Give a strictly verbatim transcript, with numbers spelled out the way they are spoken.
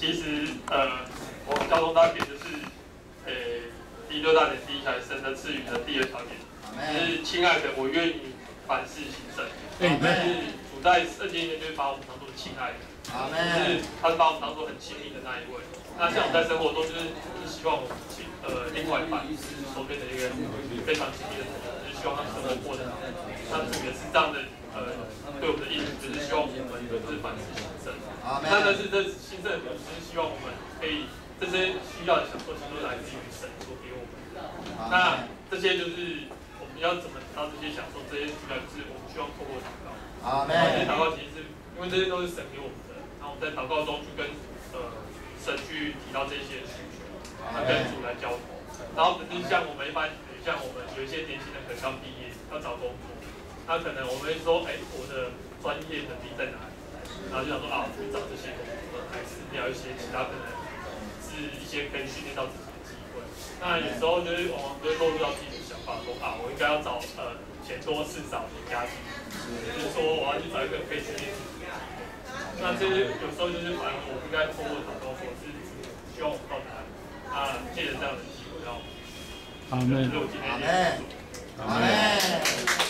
其实呃，我们交通大典就是，呃，第六大典第一条神的赐予的第二条典，就是亲爱的，我愿你凡事行善。对，就是主在圣经里面就是把我们当做亲爱的，就是他是把我们当做很亲密的那一位。那像我们在生活中就是就是希望我们亲呃另外一半是手边的一个非常亲密的朋友，就是希望他们生活过得好。那主也是这样的呃对我们的意思，就是希望我们就是凡事行善。那但是这兴盛的就是希望我们可以这些需要的享受，其实都来自于神所给我们的。那这些就是我们要怎么得到这些享受，这些需要就是我们需要透过祷告。啊，这些祷告其实是因为这些都是神给我们的，然后我们在祷告中去跟呃神去提到这些需求，那跟主来交通。然后只是像我们一般，像我们有一些年轻人可能刚毕业要找工作，那可能我们会说，哎，我的专业能力在哪里？然后就想说啊，去找这些工作，还是聊一些其他可能是一些可以训练到自己的机会。那有时候就是我们会落入到自己的想法，说啊，我应该要找呃钱多事少年压低，就是说我要去找一个可以训练自己的机会。那这些有时候就是反而我应该透过祷告，我是希望我们到达啊，借着这样的机会，让我们去。阿门。阿门。阿门。